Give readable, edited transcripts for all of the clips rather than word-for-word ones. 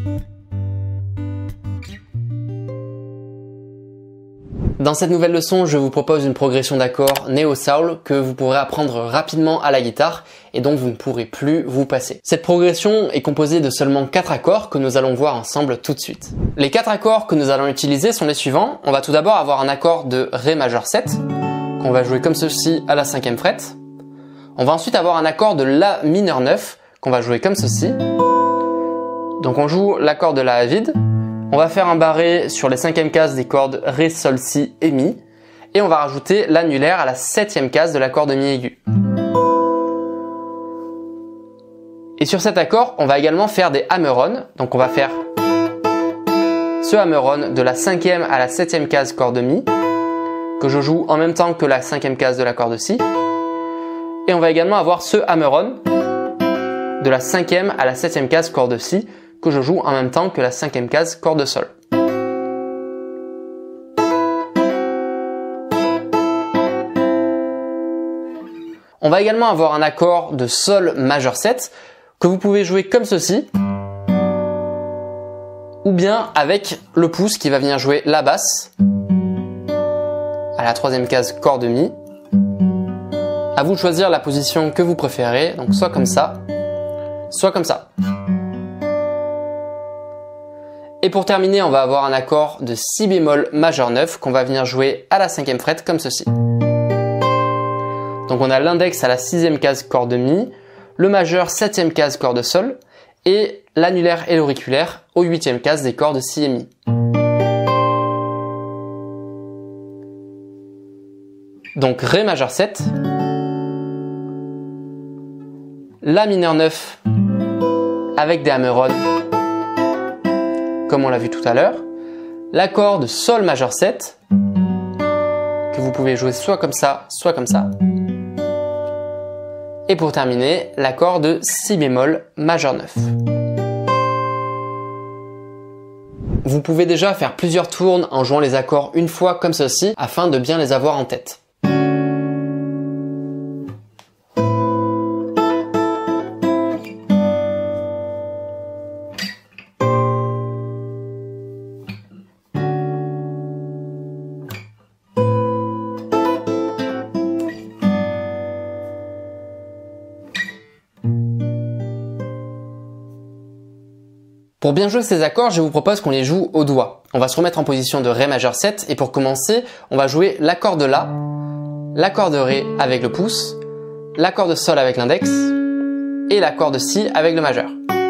Dans cette nouvelle leçon, je vous propose une progression d'accords néo-soul que vous pourrez apprendre rapidement à la guitare et dont vous ne pourrez plus vous passer. Cette progression est composée de seulement 4 accords que nous allons voir ensemble tout de suite. Les 4 accords que nous allons utiliser sont les suivants. On va tout d'abord avoir un accord de Ré majeur 7 qu'on va jouer comme ceci à la 5e fret. On va ensuite avoir un accord de La mineur 9 qu'on va jouer comme ceci. Donc on joue l'accord de La à vide. On va faire un barré sur les 5e cases des cordes Ré, Sol, Si et Mi. Et on va rajouter l'annulaire à la 7e case de l'accord de Mi aigu. Et sur cet accord, on va également faire des hammer-on. Donc on va faire ce hammer-on de la 5e à la 7e case corde Mi, que je joue en même temps que la 5e case de l'accord de Si. Et on va également avoir ce hammer-on de la 5e à la 7e case corde de Si, que je joue en même temps que la 5e case corde de Sol. On va également avoir un accord de Sol majeur 7 que vous pouvez jouer comme ceci, ou bien avec le pouce qui va venir jouer la basse à la 3e case corde de Mi. À vous de choisir la position que vous préférez, donc soit comme ça, soit comme ça. Et pour terminer, on va avoir un accord de Si bémol majeur 9 qu'on va venir jouer à la 5e fret comme ceci. Donc on a l'index à la 6e case corde de Mi, le majeur 7e case corde de Sol et l'annulaire et l'auriculaire aux 8e case des cordes Si et Mi. Donc Ré majeur 7, La mineur 9 avec des hammer-on comme on l'a vu tout à l'heure, l'accord de Sol majeur 7 que vous pouvez jouer soit comme ça, soit comme ça. Et pour terminer, l'accord de Si bémol majeur 9. Vous pouvez déjà faire plusieurs tours en jouant les accords une fois comme ceci afin de bien les avoir en tête. Pour bien jouer ces accords, je vous propose qu'on les joue au doigt. On va se remettre en position de Ré majeur 7 et pour commencer, on va jouer l'accord de La, l'accord de Ré avec le pouce, l'accord de Sol avec l'index et l'accord de Si avec le majeur.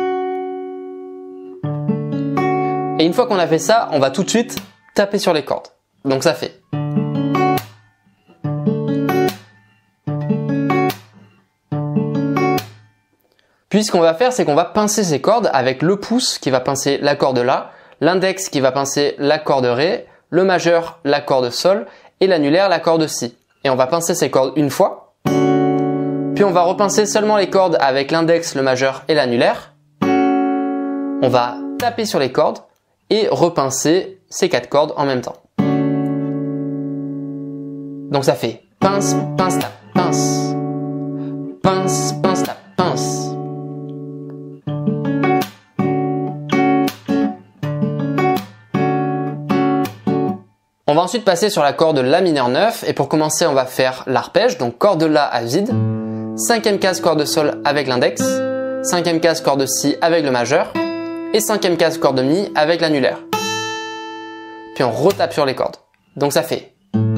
Et une fois qu'on a fait ça, on va tout de suite taper sur les cordes. Donc ça fait. Puis ce qu'on va faire, c'est qu'on va pincer ces cordes avec le pouce qui va pincer l'accord de La, l'index qui va pincer l'accord de Ré, le majeur l'accord de Sol et l'annulaire l'accord de Si. Et on va pincer ces cordes une fois, puis on va repincer seulement les cordes avec l'index, le majeur et l'annulaire. On va taper sur les cordes et repincer ces 4 cordes en même temps. Donc ça fait pince, pince, tape, pince, pince, pince, tape, pince. On va ensuite passer sur l'accord de La mineur 9 et pour commencer on va faire l'arpège, donc corde de La à vide, 5e case corde de Sol avec l'index, 5e case corde de Si avec le majeur et 5e case corde de Mi avec l'annulaire. Puis on retape sur les cordes. Donc ça fait.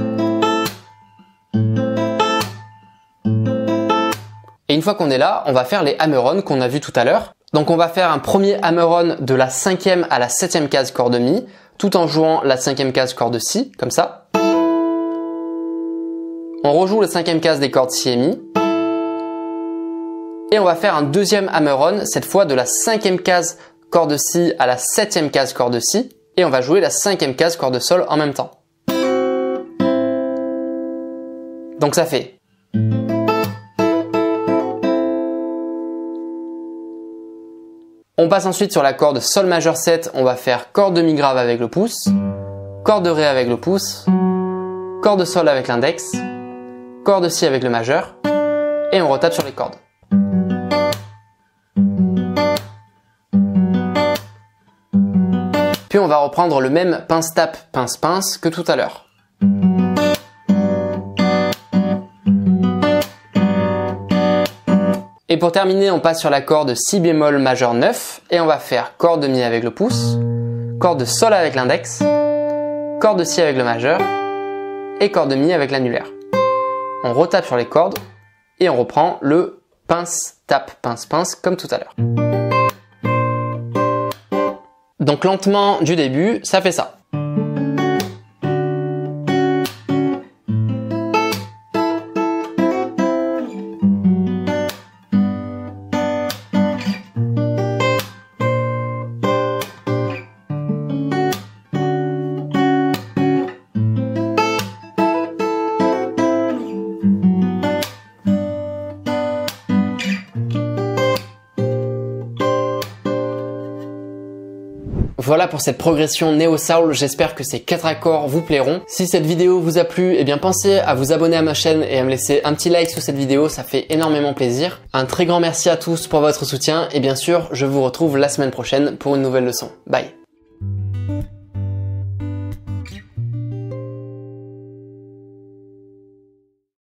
Et une fois qu'on est là, on va faire les hammer-on qu'on a vu tout à l'heure. Donc on va faire un premier hammer-on de la 5e à la 7e case corde de Mi, tout en jouant la 5e case corde de Si, comme ça. On rejoue la 5e case des cordes Si et Mi. Et on va faire un deuxième hammer-on, cette fois de la 5e case corde de Si à la 7e case corde de Si. Et on va jouer la 5e case corde de Sol en même temps. Donc ça fait. On passe ensuite sur l'accord de Sol majeur 7, on va faire corde de Mi grave avec le pouce, corde de Ré avec le pouce, corde de Sol avec l'index, corde de Si avec le majeur, et on retape sur les cordes. Puis on va reprendre le même pince-tape, pince-pince que tout à l'heure. Et pour terminer, on passe sur la corde si bémol majeur 9 et on va faire corde de mi avec le pouce, corde de sol avec l'index, corde de si avec le majeur et corde de mi avec l'annulaire. On retape sur les cordes et on reprend le pince-tape, pince-pince comme tout à l'heure. Donc lentement du début, ça fait ça. Voilà pour cette progression Neo Soul, j'espère que ces 4 accords vous plairont. Si cette vidéo vous a plu, eh bien pensez à vous abonner à ma chaîne et à me laisser un petit like sous cette vidéo, ça fait énormément plaisir. Un très grand merci à tous pour votre soutien et bien sûr, je vous retrouve la semaine prochaine pour une nouvelle leçon. Bye!